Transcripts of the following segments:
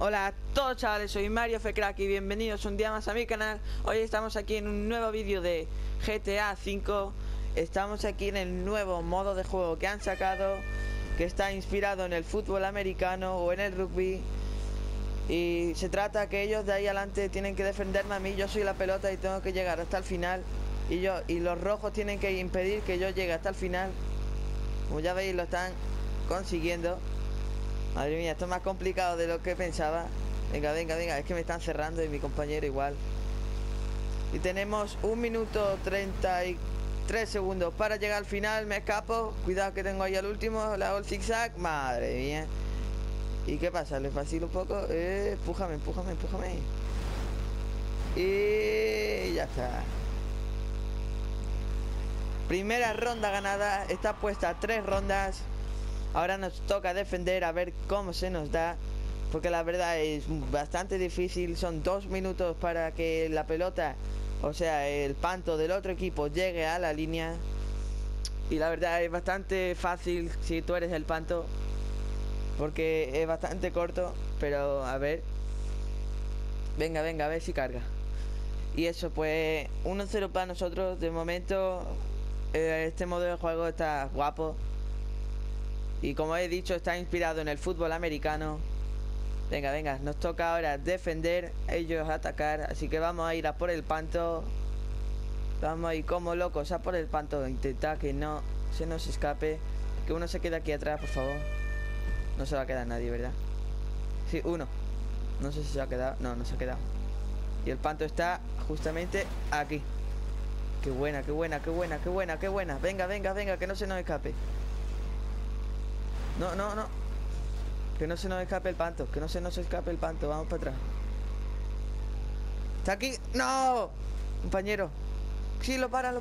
Hola a todos chavales, soy Mario Fcrack y bienvenidos un día más a mi canal. Hoy estamos aquí en un nuevo vídeo de GTA V. Estamos aquí en el nuevo modo de juego que han sacado, que está inspirado en el fútbol americano o en el rugby. Y se trata que ellos de ahí adelante tienen que defenderme a mí. Yo soy la pelota y tengo que llegar hasta el final. Y los rojos tienen que impedir que yo llegue hasta el final. Como ya veis, lo están consiguiendo. Madre mía, esto es más complicado de lo que pensaba. Venga, es que me están cerrando y mi compañero igual. Y tenemos 1 minuto 33 segundos para llegar al final. Me escapo, cuidado que tengo ahí al último. Le hago el zigzag, madre mía. ¿Y qué pasa? ¿Le vacilo un poco? Empújame. Y ya está. Primera ronda ganada. Está puesta a 3 rondas. Ahora nos toca defender, a ver cómo se nos da, porque la verdad es bastante difícil. Son 2 minutos para que la pelota, o sea, el panto del otro equipo llegue a la línea. Y la verdad es bastante fácil si tú eres el panto, porque es bastante corto. Pero a ver. Venga, a ver si carga. Y eso, pues 1-0 para nosotros. De momento este modo de juego está guapo. Y como he dicho, está inspirado en el fútbol americano. Venga, nos toca ahora defender, ellos atacar. Así que vamos a ir a por el panto. Vamos a ir como locos a por el panto. Intentar que no se nos escape. Que uno se quede aquí atrás, por favor. No se va a quedar nadie, ¿verdad? Sí, uno. No sé si se ha quedado. No se ha quedado. Y el panto está justamente aquí. Qué buena. Venga, que no se nos escape. No. Que no se nos escape el panto. Vamos para atrás. ¿Está aquí? ¡No! Compañero. Sí, lo para. Lo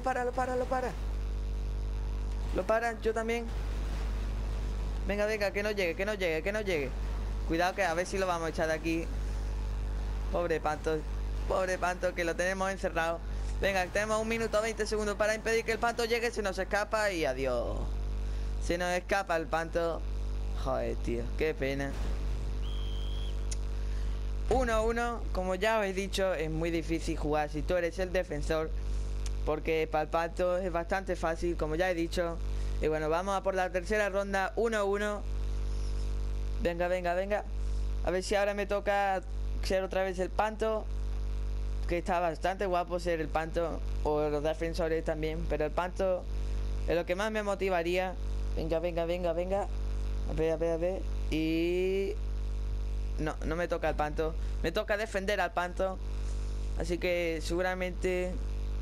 paran, yo también. Venga, que no llegue. Cuidado que a ver si lo vamos a echar de aquí. Pobre panto, que lo tenemos encerrado. Venga, tenemos 1 minuto 20 segundos para impedir que el panto llegue. Se nos escapa y adiós. Se nos escapa el panto. Joder, tío, qué pena. 1-1. Como ya os he dicho, es muy difícil jugar si tú eres el defensor, porque para el panto es bastante fácil, como ya he dicho. Y bueno, vamos a por la tercera ronda. 1-1. Venga. A ver si ahora me toca ser otra vez el panto, que está bastante guapo ser el panto, o los defensores también, pero el panto es lo que más me motivaría. Venga. A ver. Y no me toca el panto. Me toca defender al panto. Así que seguramente,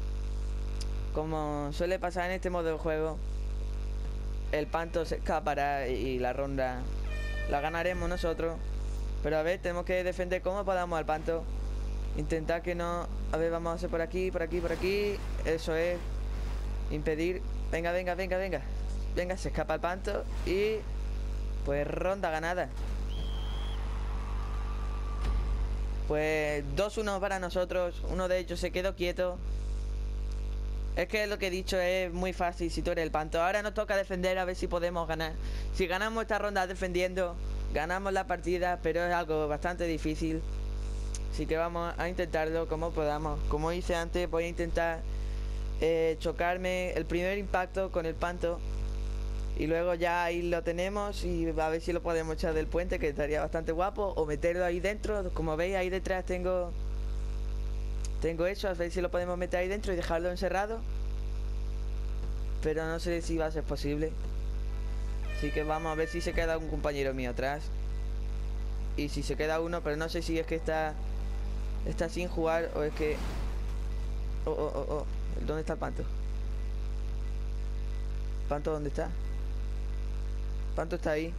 como suele pasar en este modo de juego, el panto se escapará y la ronda la ganaremos nosotros. Pero a ver, tenemos que defender como podamos al panto. Intentar que no... A ver, vamos a hacer por aquí. Eso es. Impedir. Venga. Venga, se escapa el panto y pues ronda ganada. Pues 2-1 para nosotros. Uno de ellos se quedó quieto. Es que lo que he dicho es muy fácil si tú eres el panto. Ahora nos toca defender, a ver si podemos ganar. Si ganamos esta ronda defendiendo, ganamos la partida, pero es algo bastante difícil. Así que vamos a intentarlo como podamos. Como hice antes, voy a intentar chocarme el primer impacto con el panto. Y luego ya ahí lo tenemos y a ver si lo podemos echar del puente, que estaría bastante guapo. O meterlo ahí dentro. Como veis, ahí detrás tengo eso. A ver si lo podemos meter ahí dentro y dejarlo encerrado. Pero no sé si va a ser posible. Así que vamos a ver si se queda un compañero mío atrás. Y si se queda uno, pero no sé si es que está sin jugar o es que... Oh. ¿Dónde está el panto? ¿Panto dónde está? Panto está ahí.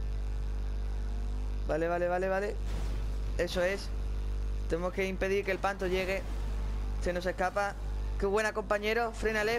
Vale. Eso es. Tenemos que impedir que el panto llegue. Se nos escapa. Qué buena, compañero. Frénale.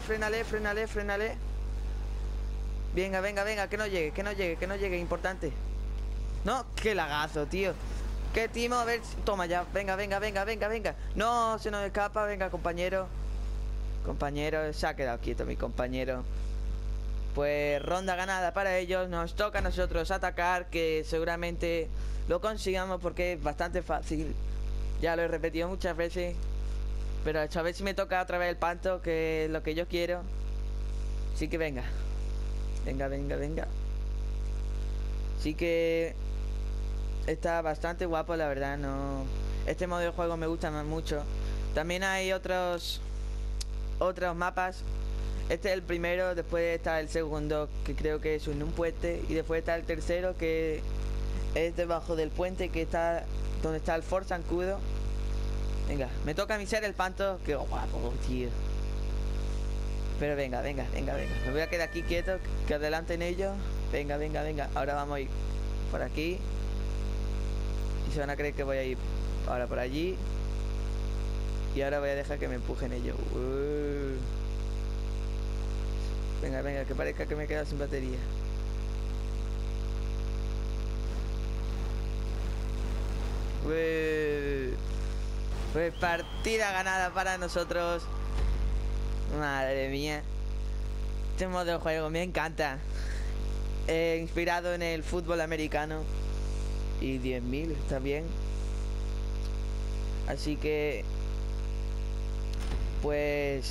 Venga, que no llegue. Importante. No, qué lagazo, tío. Qué timo, a ver. Toma ya. Venga. No, se nos escapa. Venga, compañero. Se ha quedado quieto mi compañero. pues ronda ganada para ellos. Nos toca a nosotros atacar, que seguramente lo consigamos porque es bastante fácil. Ya lo he repetido muchas veces. Pero a ver si me toca otra vez el panto, que es lo que yo quiero. Así que venga. Venga, venga, venga. Sí que está bastante guapo, la verdad. No, este modo de juego me gusta mucho. También hay otros mapas. Este es el primero, después está el segundo, que creo que es en un puente, y después está el tercero, que es debajo del puente, que está donde está el Fort Zancudo. Venga, me toca a mí ser el panto. Qué guapo, tío. Pero venga, venga, venga, venga. Me voy a quedar aquí quieto, que adelanten ellos. Venga, venga, venga. Ahora vamos a ir por aquí. Y se van a creer que voy a ir ahora por allí. Y ahora voy a dejar que me empujen ellos. Venga, venga, que parezca que me he quedado sin batería. Pues partida ganada para nosotros. Madre mía. Este modo de juego me encanta. Inspirado en el fútbol americano. Y 10.000, está bien. Así que pues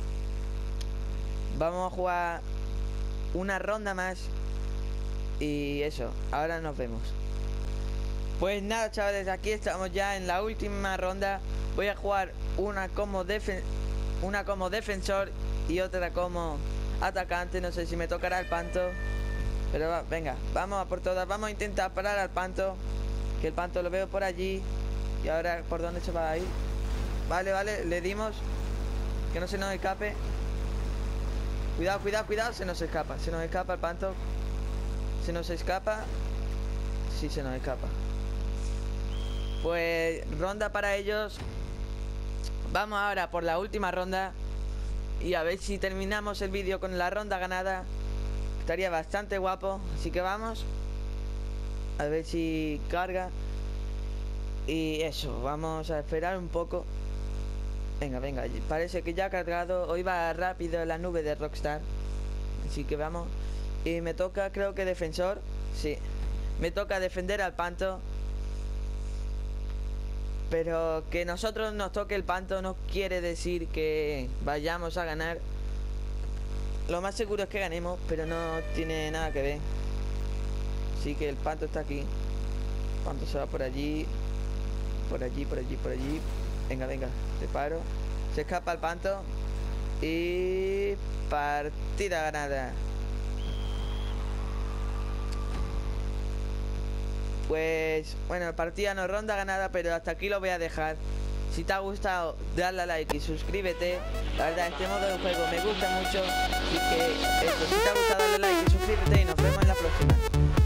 vamos a jugar una ronda más. Y eso, ahora nos vemos. Pues nada, chavales, aquí estamos ya en la última ronda. Voy a jugar una como defensor y otra como atacante. No sé si me tocará el panto, pero venga, vamos a por todas. Vamos a intentar parar al panto, que el panto lo veo por allí. Y ahora, ¿por dónde se va a ir? Vale, vale, le dimos. Que no se nos escape. Cuidado, cuidado, cuidado. Se nos escapa el panto. Se nos escapa. Sí, se nos escapa. Pues ronda para ellos. Vamos ahora por la última ronda. Y a ver si terminamos el vídeo con la ronda ganada. Estaría bastante guapo. Así que vamos. A ver si carga. Y eso, vamos a esperar un poco. Venga, venga, parece que ya ha cargado. Hoy va rápido la nube de Rockstar. Así que vamos. Y me toca, creo que defensor. Sí, me toca defender al panto. Pero que nosotros nos toque el panto no quiere decir que vayamos a ganar. Lo más seguro es que ganemos, pero no tiene nada que ver. Así que el panto está aquí. El panto se va por allí. Por allí, por allí, por allí. Venga, venga, te paro. Se escapa el panto. Y partida ganada. Pues bueno, partida no, ronda ganada, pero hasta aquí lo voy a dejar. Si te ha gustado, dale a like y suscríbete. La verdad, este modo de juego me gusta mucho. Así que eso, si te ha gustado, dale a like y suscríbete y nos vemos en la próxima.